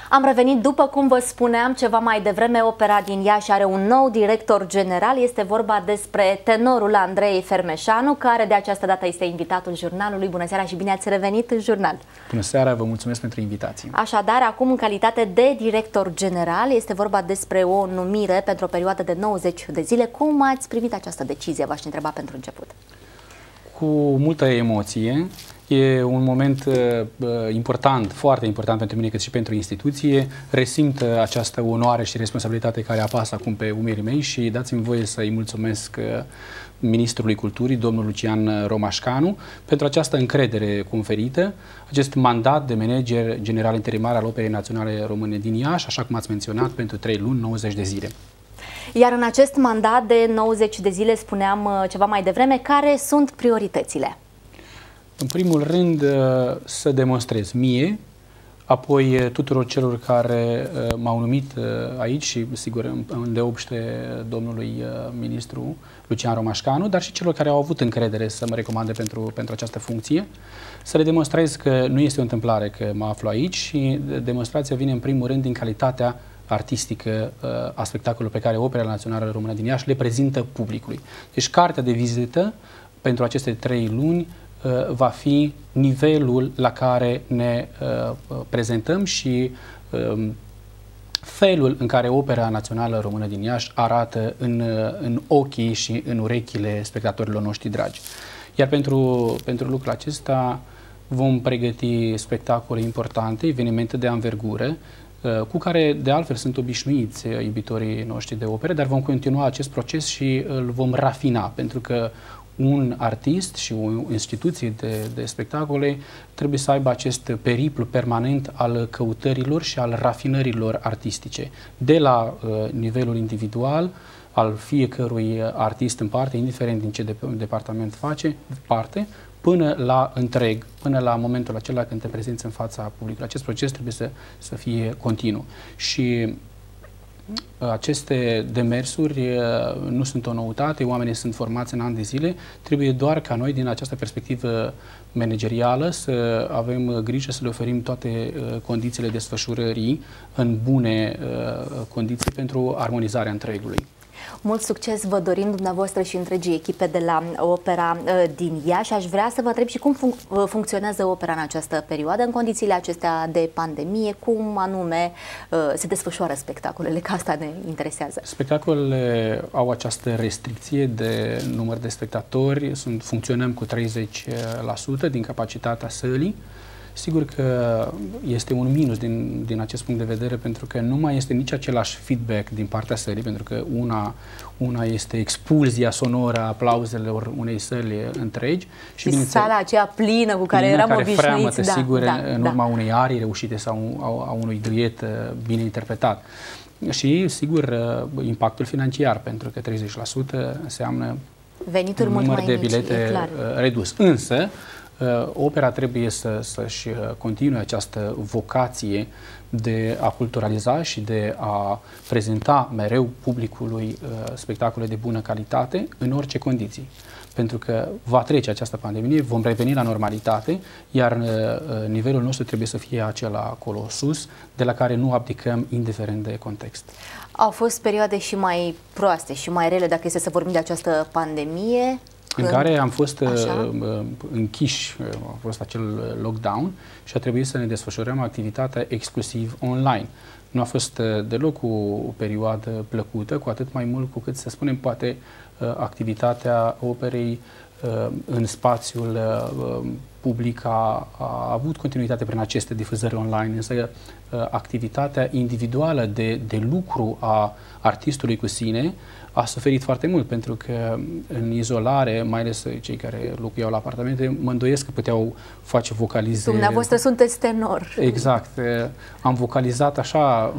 Am revenit, după cum vă spuneam ceva mai devreme, opera din Iași are un nou director general. Este vorba despre tenorul Andrei Fermeșanu, care de această dată este invitatul jurnalului. Bună seara și bine ați revenit în jurnal. Bună seara, vă mulțumesc pentru invitație. Așadar, acum în calitate de director general, este vorba despre o numire pentru o perioadă de 90 de zile. Cum ați primit această decizie, v-aș întreba pentru început? Cu multă emoție. E un moment important, foarte important pentru mine, cât și pentru instituție. Resimt această onoare și responsabilitate care apasă acum pe umerii mei și dați-mi voie să-i mulțumesc Ministrului Culturii, domnul Lucian Romașcanu, pentru această încredere conferită, acest mandat de manager general interimar al Operei Naționale Române din Iași, așa cum ați menționat, pentru 3 luni, 90 de zile. Iar în acest mandat de 90 de zile, spuneam ceva mai devreme, care sunt prioritățile? În primul rând, să demonstrez mie, apoi tuturor celor care m-au numit aici și, sigur, îndeopște domnului ministru Lucian Romașcanu, dar și celor care au avut încredere să mă recomande pentru această funcție, să le demonstrez că nu este o întâmplare că mă aflu aici și demonstrația vine în primul rând din calitatea artistică a spectacolului pe care Opera Națională Română din Iași le prezintă publicului. Deci, cartea de vizită pentru aceste 3 luni va fi nivelul la care ne prezentăm și felul în care Opera Națională Română din Iași arată în ochii și în urechile spectatorilor noștri dragi. Iar pentru lucrul acesta vom pregăti spectacole importante, evenimente de anvergură, cu care de altfel sunt obișnuiți iubitorii noștri de opere, dar vom continua acest proces și îl vom rafina, pentru că un artist și o instituție de spectacole trebuie să aibă acest periplu permanent al căutărilor și al rafinărilor artistice, de la nivelul individual al fiecărui artist în parte, indiferent din ce departament face parte, până la întreg, până la momentul acela când te prezinți în fața publicului. Acest proces trebuie să fie continuu. Și aceste demersuri nu sunt o noutate, oamenii sunt formați în ani de zile, trebuie doar ca noi, din această perspectivă managerială, să avem grijă să le oferim toate condițiile desfășurării în bune condiții pentru armonizarea întregului. Mult succes vă dorim dumneavoastră și întregii echipe de la Opera din Iași. Aș vrea să vă întreb și cum funcționează opera în această perioadă, în condițiile acestea de pandemie, cum anume se desfășoară spectacolele, că asta ne interesează. Spectacolele au această restricție de număr de spectatori, funcționăm cu 30% din capacitatea sălii. Sigur că este un minus din acest punct de vedere, pentru că nu mai este nici același feedback din partea sălii, pentru că una este expulzia sonoră a aplauzelor unei săli întregi. Și sala aceea plină cu care eram obișnuiți. Freamătă, sigur, în urma unei arii reușite sau a unui duet bine interpretat. Și, sigur, impactul financiar, pentru că 30% înseamnă venituri mult mai de bilete redus. Însă, opera trebuie să-și continue această vocație de a culturaliza și de a prezenta mereu publicului spectacole de bună calitate în orice condiții. Pentru că va trece această pandemie, vom reveni la normalitate, iar nivelul nostru trebuie să fie acela acolo sus, de la care nu abdicăm indiferent de context. Au fost perioade și mai proaste și mai rele, dacă este să vorbim de această pandemie, în care am fost închiși, a fost acel lockdown și a trebuit să ne desfășurăm activitatea exclusiv online. Nu a fost deloc o perioadă plăcută, cu atât mai mult cu cât, să spunem, poate activitatea operei în spațiul public a avut continuitate prin aceste difuzări online, însă activitatea individuală de lucru a artistului cu sine a suferit foarte mult, pentru că în izolare, mai ales cei care locuiau la apartamente, mă îndoiesc că puteau face vocalize. Dumneavoastră sunteți tenor. Exact. Am vocalizat așa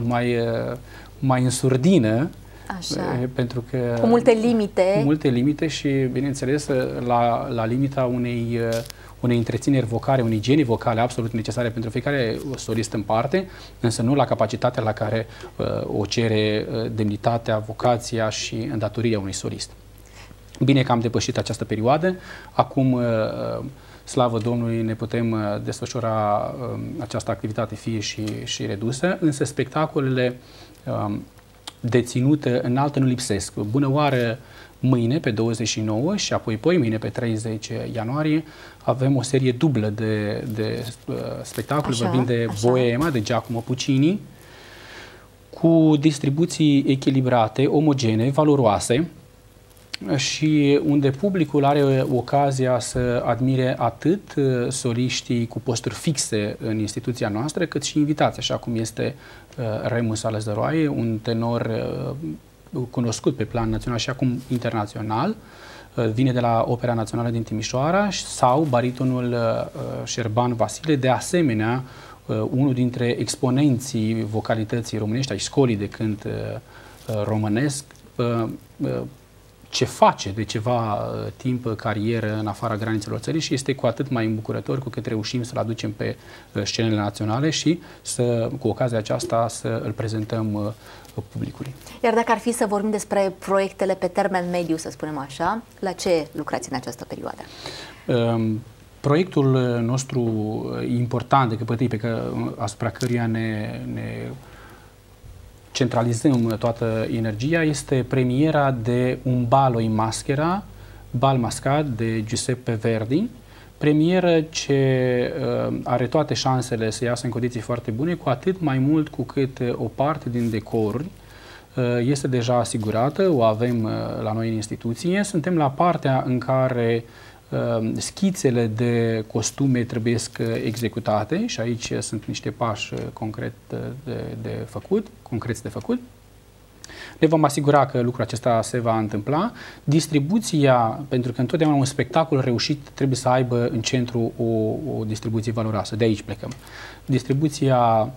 mai în surdină, așa. Pentru că cu multe limite. Cu multe limite și, bineînțeles, la limita unei întrețineri vocale, unei igienii vocale absolut necesare pentru fiecare solist în parte, însă nu la capacitatea la care o cere demnitatea, vocația și îndatoria unui solist. Bine că am depășit această perioadă. Acum slavă Domnului, ne putem desfășura această activitate fie și redusă, însă spectacolele deținute înaltă nu lipsesc. Bună oară, mâine pe 29 și apoi mâine pe 30 ianuarie avem o serie dublă de spectacole, vorbim de Boema, de Giacomo Puccini, cu distribuții echilibrate, omogene, valoroase și unde publicul are ocazia să admire atât soliștii cu posturi fixe în instituția noastră, cât și invitați, așa cum este Remus Alăzăroaie, un tenor cunoscut pe plan național și acum internațional, vine de la Opera Națională din Timișoara, sau baritonul Șerban Vasile, de asemenea unul dintre exponenții vocalității românești, ai școlii de cânt românesc, ce face de ceva timp carieră în afara granițelor țării și este cu atât mai îmbucurător cu cât reușim să-l aducem pe scenele naționale și cu ocazia aceasta să îl prezentăm publicului. Iar dacă ar fi să vorbim despre proiectele pe termen mediu, să spunem așa, la ce lucrați în această perioadă? Proiectul nostru important de căpătâi asupra căruia ne centralizăm toată energia este premiera de Un ballo in maschera, Bal mascat de Giuseppe Verdi, premieră ce are toate șansele să iasă în condiții foarte bune, cu atât mai mult cu cât o parte din decoruri este deja asigurată, o avem la noi în instituție. Suntem la partea în care schițele de costume trebuie executate și aici sunt niște pași concreți de făcut. Ne vom asigura că lucrul acesta se va întâmpla. Distribuția, pentru că întotdeauna un spectacol reușit trebuie să aibă în centru o distribuție valoroasă. De aici plecăm. Distribuția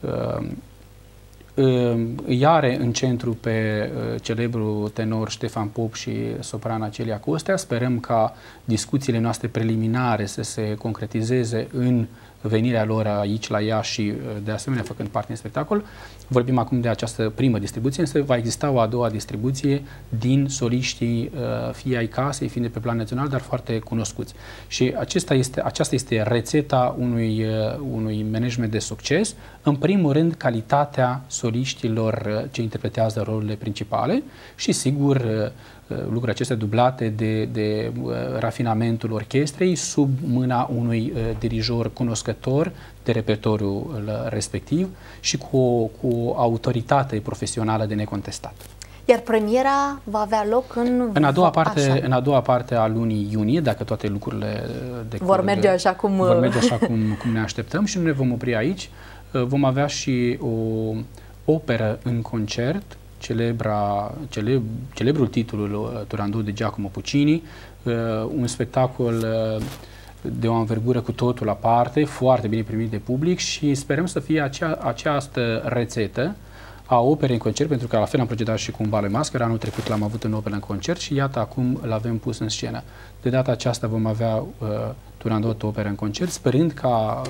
îi are în centru pe celebrul tenor Ștefan Pop și soprana Celia Costea. Sperăm ca discuțiile noastre preliminare să se concretizeze în venirea lor aici la Iași și de asemenea făcând parte din spectacol. Vorbim acum de această primă distribuție, însă va exista o a doua distribuție din soliștii fie ai casei, fie de pe plan național, dar foarte cunoscuți. Și aceasta este rețeta unui management de succes. În primul rând, calitatea soliștilor ce interpretează rolurile principale și, sigur, lucrurile acestea dublate de rafinamentul orchestrei sub mâna unui dirijor cunoscător de repertoriul respectiv și cu o autoritate profesională de necontestat. Iar premiera va avea loc în a doua parte a lunii iunie, dacă toate lucrurile vor merge așa cum ne așteptăm, și nu ne vom opri aici. Vom avea și o operă în concert, celebrul titlul Turandot de Giacomo Puccini, un spectacol de o anvergură cu totul aparte, foarte bine primit de public și sperăm să fie această rețetă a operei în concert, pentru că la fel am procedat și cu Un ballo in maschera. Anul trecut l-am avut în operă în concert și iată acum l-avem pus în scenă. De data aceasta vom avea Turandot operă în concert, sperând ca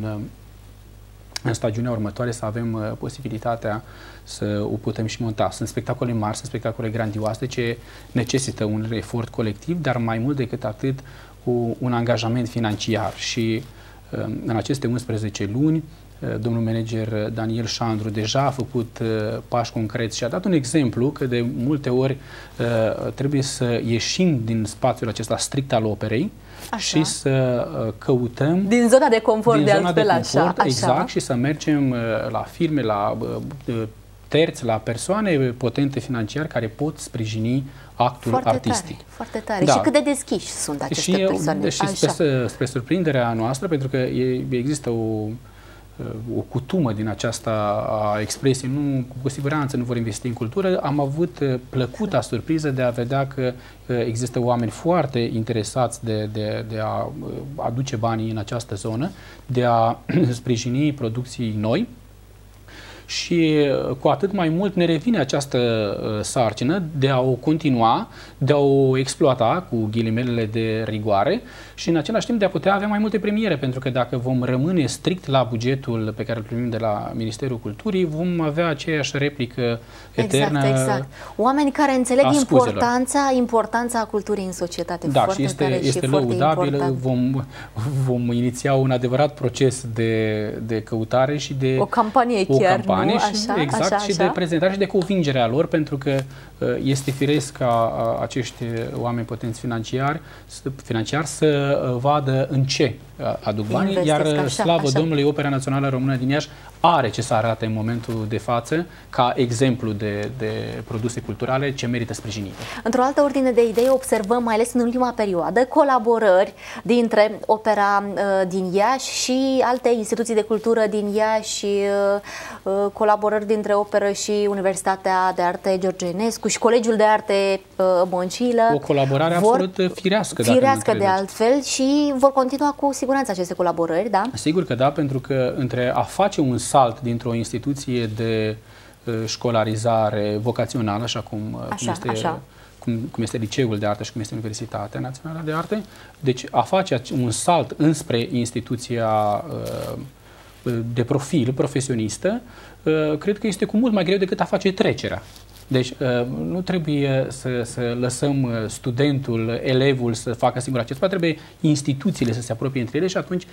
în stagiunea următoare să avem posibilitatea să o putem și monta. Sunt spectacole mari, sunt spectacole grandioase ce necesită un efort colectiv, dar mai mult decât atât un angajament financiar. Și în aceste 11 luni domnul manager Daniel Șandru deja a făcut pași concreți și a dat un exemplu că de multe ori trebuie să ieșim din spațiul acesta strict al operei și să căutăm din zona de confort, de altfel, așa. Exact, și să mergem la firme, la terți, la persoane potente financiar care pot sprijini actul artistic. Foarte tare. Da. Și cât de deschiși sunt aceste persoane? Și spre surprinderea noastră, pentru că există o cutumă din aceasta a expresiei, cu siguranță nu vor investi în cultură. Am avut plăcuta surpriză de a vedea că există oameni foarte interesați de a aduce banii în această zonă, de a sprijini producții noi. și cu atât mai mult ne revine această sarcină de a o continua, de a o exploata cu ghilimelele de rigoare și în același timp de a putea avea mai multe premiere, pentru că dacă vom rămâne strict la bugetul pe care îl primim de la Ministerul Culturii, vom avea aceeași replică eternă. Exact. Oameni care înțeleg importanța culturii în societate. Da, și este lăudabil. Vom iniția un adevărat proces de căutare și de o campanie chiar, nu? Și de prezentare și de convingere a lor, pentru că este firesc ca acești oameni potenți financiari să vadă în ce aduc banii, iar slavă Domnului, Opera Națională Română din Iași are ce să arate în momentul de față ca exemplu de produse culturale ce merită sprijinite. Într-o altă ordine de idei observăm, mai ales în ultima perioadă, colaborări dintre Opera din Iași și alte instituții de cultură din Iași și colaborări dintre operă și Universitatea de Arte George Enescu și Colegiul de Arte Băncilă. O colaborare absolut firească. Firească de altfel și vor continua cu siguranță aceste colaborări, da? Sigur că da, pentru că între a face un salt dintr-o instituție de școlarizare vocațională, așa cum este Liceul de Artă și cum este Universitatea Națională de Arte, deci a face un salt înspre instituția de profil profesionistă, cred că este cu mult mai greu decât a face trecerea. Deci nu trebuie să lăsăm studentul, elevul să facă singur acest pas, trebuie instituțiile să se apropie între ele și atunci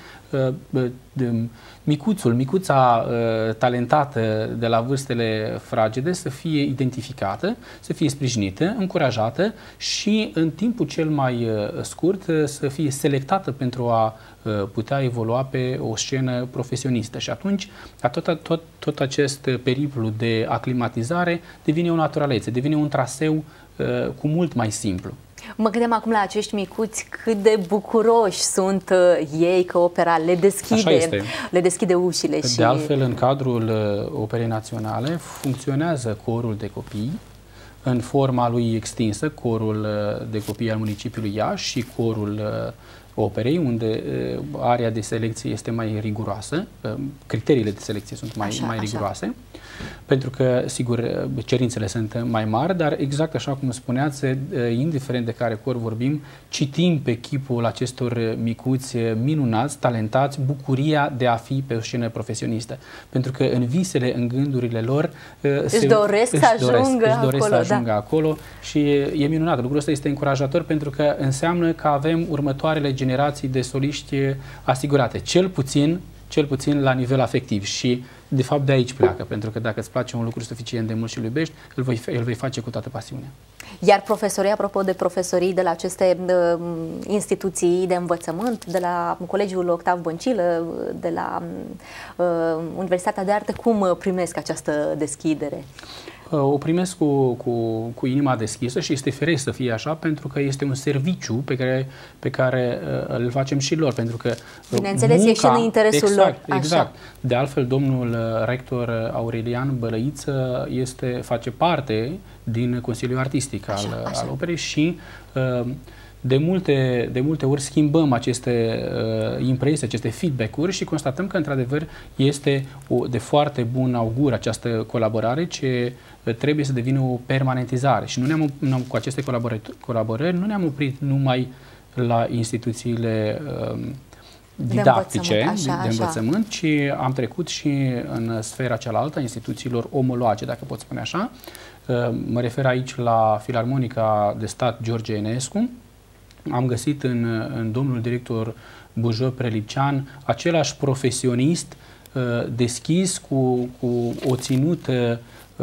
micuța talentată de la vârstele fragede să fie identificată, să fie sprijinită, încurajată și în timpul cel mai scurt să fie selectată pentru a putea evolua pe o scenă profesionistă. Și atunci tot acest periplu de aclimatizare devine o naturalețe, devine un traseu cu mult mai simplu. Mă gândeam acum la acești micuți, cât de bucuroși sunt ei că opera le deschide ușile. De altfel, în cadrul Operei Naționale funcționează corul de copii în forma lui extinsă, corul de copii al municipiului Iași și corul operei, unde area de selecție este mai riguroasă, criteriile de selecție sunt mai riguroase, pentru că, sigur, cerințele sunt mai mari, dar exact așa cum spuneați, indiferent de care cor vorbim, citim pe chipul acestor micuți minunați, talentați, bucuria de a fi pe o scenă profesionistă. Pentru că în visele, în gândurile lor își doresc să ajungă acolo și e minunat. Lucrul ăsta este încurajator pentru că înseamnă că avem următoarele generații de soliști asigurate, cel puțin la nivel afectiv și de fapt de aici pleacă, pentru că dacă îți place un lucru suficient de mult și îl iubești, îl vei face cu toată pasiunea. Iar profesorii, apropo de profesorii de la aceste instituții de învățământ, de la Colegiul Octav Băncilă, de la Universitatea de Artă, cum primesc această deschidere? O primesc cu inima deschisă și este firesc să fie așa, pentru că este un serviciu pe care îl facem și lor, pentru că bineînțeles, e și în interesul lor. Exact. De altfel, domnul rector Aurelian Bălăiță face parte din Consiliul Artistic al Operei și de multe ori schimbăm aceste impresii, aceste feedback-uri și constatăm că, într-adevăr, este de foarte bun augur această colaborare ce trebuie să devină o permanentizare. Și cu aceste colaborări nu ne-am oprit numai la instituțiile didactice, de învățământ, ci am trecut și în sfera cealaltă a instituțiilor omologe, dacă pot spune așa. Mă refer aici la Filarmonica de Stat George Enescu. Am găsit în domnul director Bujor Prelipcean același profesionist deschis, cu o ținută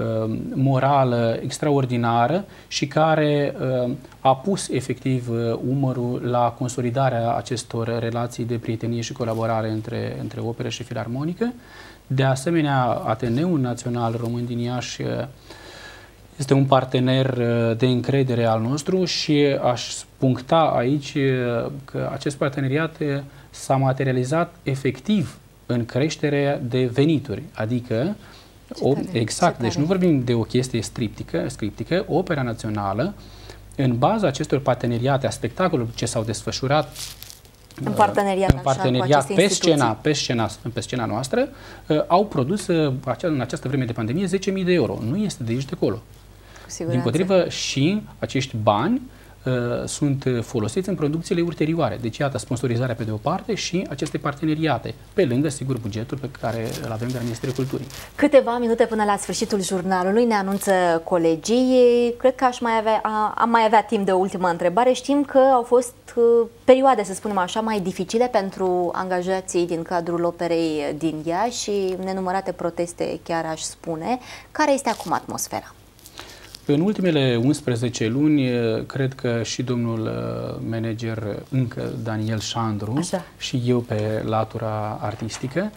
morală extraordinară și care a pus efectiv umărul la consolidarea acestor relații de prietenie și colaborare între operă și filarmonică. De asemenea, Ateneul Național Român din Iași este un partener de încredere al nostru și aș puncta aici că acest parteneriat s-a materializat efectiv în creșterea de venituri, adică deci nu vorbim de o chestie scriptică, Opera Națională, în baza acestor parteneriate, a spectacolelor ce s-au desfășurat în parteneriat, pe scena noastră, au produs în această vreme de pandemie 10.000 de euro. Nu este de aici de acolo. Dimpotrivă, și acești bani sunt folosiți în producțiile ulterioare. Deci, iată, sponsorizarea pe de o parte și aceste parteneriate, pe lângă, sigur, bugetul pe care îl avem de la Ministerul Culturii. Câteva minute până la sfârșitul jurnalului ne anunță colegii. Cred că am mai avea timp de o ultimă întrebare. Știm că au fost perioade, să spunem așa, mai dificile pentru angajații din cadrul operei din Iași și nenumărate proteste, chiar aș spune. Care este acum atmosfera? În ultimele 11 luni, cred că și domnul manager încă Daniel Șandru și eu pe latura artistică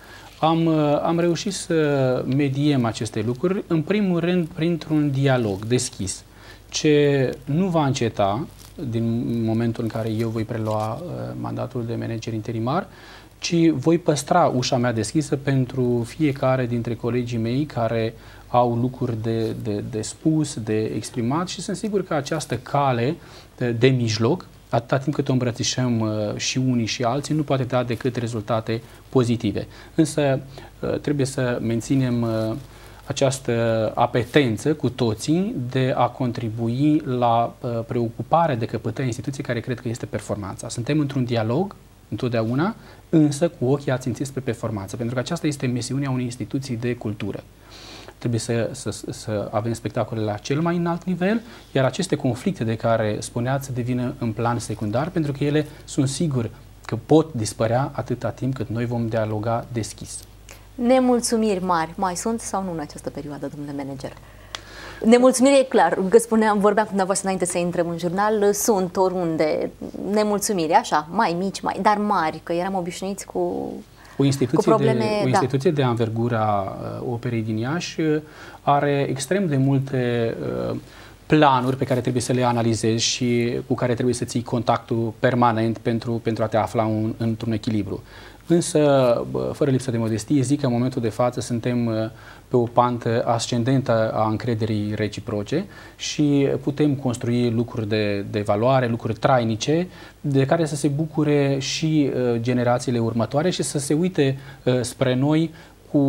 am reușit să mediem aceste lucruri, în primul rând printr-un dialog deschis, ce nu va înceta din momentul în care eu voi prelua mandatul de manager interimar, ci voi păstra ușa mea deschisă pentru fiecare dintre colegii mei care au lucruri de spus, de exprimat și sunt sigur că această cale de mijloc, atâta timp cât o îmbrățișăm și unii și alții, nu poate da decât rezultate pozitive. Însă trebuie să menținem această apetență cu toții de a contribui la preocupare de căpătăia instituției care cred că este performanța. Suntem într-un dialog întotdeauna, însă cu ochii ațintiți pe performanță, pentru că aceasta este misiunea unei instituții de cultură. Trebuie să avem spectacole la cel mai înalt nivel, iar aceste conflicte de care spuneați să devină în plan secundar, pentru că ele sunt sigur că pot dispărea atâta timp cât noi vom dialoga deschis. Nemulțumiri mari mai sunt sau nu în această perioadă, domnule manager? Nemulțumiri e clar, că vorbeam cu dumneavoastră înainte să intrăm în jurnal, sunt oriunde nemulțumiri, așa, mai mici, dar mari, că eram obișnuiți cu... O instituție de anvergura operei din Iași are extrem de multe planuri pe care trebuie să le analizezi și cu care trebuie să ții contactul permanent pentru a te afla într-un echilibru. Însă, fără lipsă de modestie, zic că în momentul de față suntem pe o pantă ascendentă a încrederii reciproce și putem construi lucruri de valoare, lucruri trainice, de care să se bucure și generațiile următoare și să se uite spre noi cu,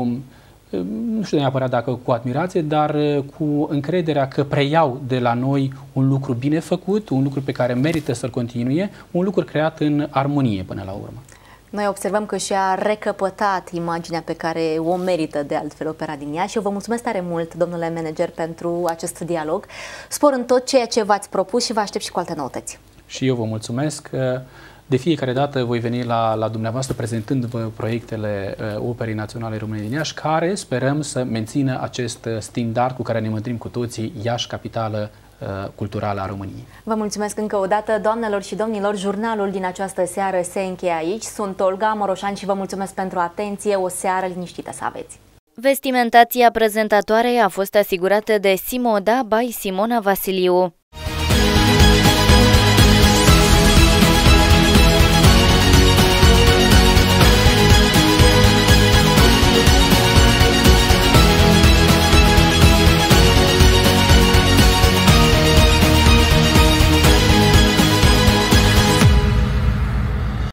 nu știu neapărat dacă cu admirație, dar cu încrederea că preiau de la noi un lucru bine făcut, un lucru pe care merită să-l continue, un lucru creat în armonie până la urmă. Noi observăm că și-a recăpătat imaginea pe care o merită de altfel opera din Iași și eu vă mulțumesc tare mult, domnule manager, pentru acest dialog. Spor în tot ceea ce v-ați propus și vă aștept și cu alte noutăți. Și eu vă mulțumesc. De fiecare dată voi veni la dumneavoastră prezentându-vă proiectele Operei Naționale Române din Iași, care sperăm să mențină acest standard cu care ne mândrim cu toții, Iași, capitală culturală a României. Vă mulțumesc încă o dată, doamnelor și domnilor. Jurnalul din această seară se încheie aici. Sunt Olga Moroșan și vă mulțumesc pentru atenție. O seară liniștită să aveți. Vestimentația prezentatoarei a fost asigurată de Simoda by Simona Vasiliu.